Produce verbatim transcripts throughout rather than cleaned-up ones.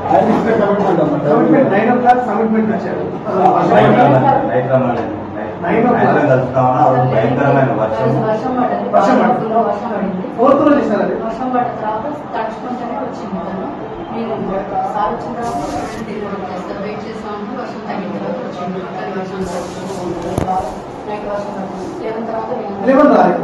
Nine o'clock commitment ఇచ్చారు. Fourth రోజు ఇస్తారు. వర్షం పడ్డ తర్వాత తడుచుకుంటూనే వచ్చింది తను. నేను సార్ వచ్చిన తర్వాత వెయిట్ చేస్తా ఉంటే వర్షం తగ్గిన తర్వాత వచ్చింది. కానీ వర్షం నైట్ వర్షం పడుతుంది. లెవెన్ తర్వాత నేను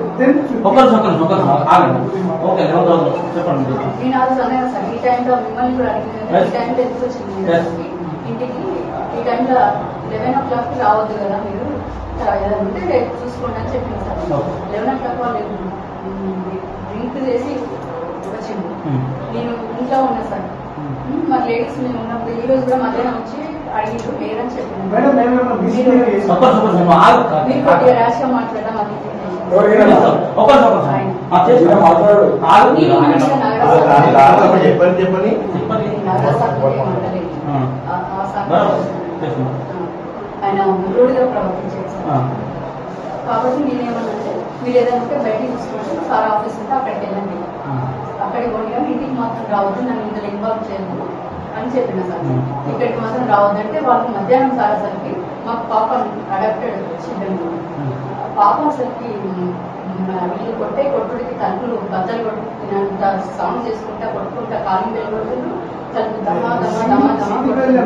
ఆలోచన అన్నాను సార్, ఈ టైంలో మిమ్మల్ని కూడా అడిగిన ఈ టైంలో ఎందుకు వచ్చింది ఇంటికి, ఈ టైంలో లెవెన్ ఓ క్లాక్కి రావద్దు కదా మీరు, ఏదైనా ఉంటే రేపు చూసుకోండి అని చెప్పింది సార్. లెవెన్ ఓ క్లాక్ వాళ్ళు డ్రింక్ చేసి వచ్చింది. నేను ఇంట్లో ఉన్నా సార్. మా లేడీస్ మేము ఉన్నప్పుడు ఈ రోజు కూడా మధ్యాహ్నం వచ్చి అడిగిరు లేదని చెప్పింది. మీరు కొద్దిగా ర్యాష్ గా మాట్లాడడం అది ఆయన రూఢిగా ప్రవర్తించారు సార్. కాబట్టి నేనేమన్నంటే మీరు ఏదైనా ఉంటే బయటికి తీసుకోవచ్చు, సార్ ఆఫీస్ ఉంటే అక్కడికి వెళ్ళండి, అక్కడికి పోనీ కానీ ఇంటికి మాత్రం రావద్దు, నన్ను ఇందులో ఇన్వాల్వ్ చేయదు అని చెప్పిన సార్. ఇక్కడికి మాత్రం రావద్దంటే వాళ్ళకి మధ్యాహ్నం సార్ అసలుకి మాకు పాప అడాప్టెడ్ చిల్డ్రన్, పాప అసలుకి వీళ్ళు కొట్టే కొట్టుడికి తలుపులు బద్దలు కొట్టుకున్నంత సౌండ్ చేసుకుంటా కొట్టుకుంటా కాలింగ్ బెల్ కొడుతుండ్రు, తలుపు దమా దమా దమా దమా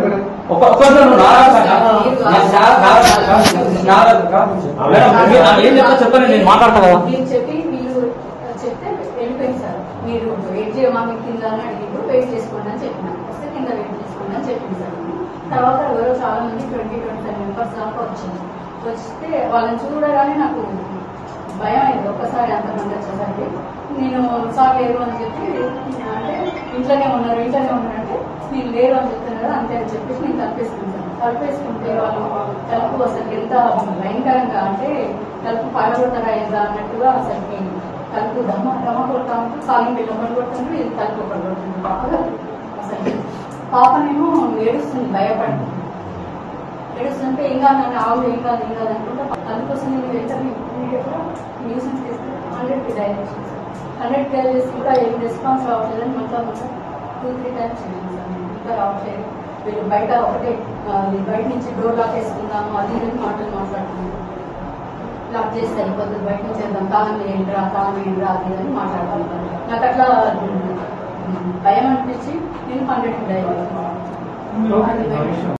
చెప్పి వీళ్ళు చెప్తే వెళ్ళిపోయింది సార్. మీరు వెయిట్ చేయమా మీకు కింద అని అడిగిండు, వెయిట్ చేసుకోండి అని చెప్పిన, వస్తే కింద వెయిట్ చేసుకోండి అని చెప్పింది సార్. తర్వాత ఎవరో చాలా మంది ట్వంటీ ట్వంటీ ఫైవ్ మెంబర్స్ దాకా వచ్చింది. వస్తే వాళ్ళని చూడగానే నాకు భయం అయింది. ఒక్కసారి అంతమంది వచ్చేసరికి నేను సార్ లేరు అని చెప్పి, అంటే ఇంట్లోనే ఉన్నారు ఇంట్లోనే ఉన్నారంటే నేను లేరు అని చెప్తున్నాను కదా అంతే అని చెప్పేసి నేను తలపేసుకుంటాను. తలపేసుకుంటే వాళ్ళు తలుపు అసలు ఎంత భయంకరంగా అంటే తలుపు పగలగొడతారా ఏందా అన్నట్టుగా అసలుకి తలుపు దమ్మ దమ్మ కొడతా ఉంటూ కాలింగ్ బిల్ ఒకటి కొడుతుండ్రు, ఇది తలుపు ఒకటి కొడుతుంది. బాగా అసలు పాపనేమో ఏడుస్తుంది, భయపడి ఏడుస్తుంటే ఏం కాదు ఆవు ఏం కాదు ఏం కాదు అనుకుంటా తల్లి కోసం నేను వెంటనే న్యూసెన్స్ తీసుకుని హండ్రెడ్కి డైల్ చేసాను సార్. హండ్రెడ్ డైల్ చేసి కూడా ఏం రెస్పాన్స్ రావట్లేదని మొత్తం మొత్తం టూ త్రీ టైమ్స్ చేయాను సార్. నేను ఇంకా రావట్లేదు, వీళ్ళు బయట ఒకటే బయట నుంచి డోర్ లాక్ వేసుకుందాము అది ఇది మాటలు మాట్లాడుతున్నాను. లాక్ చేస్తే అయిపోతుంది, బయట నుంచి వెళ్దాం, తాళం ఏంట్రా తాళం ఏంట్రా అది అని మాట్లాడుతున్నాను. నాకు అట్లా భయం అనిపించి నేను హండ్రెడ్కి డైల్ చేసాను.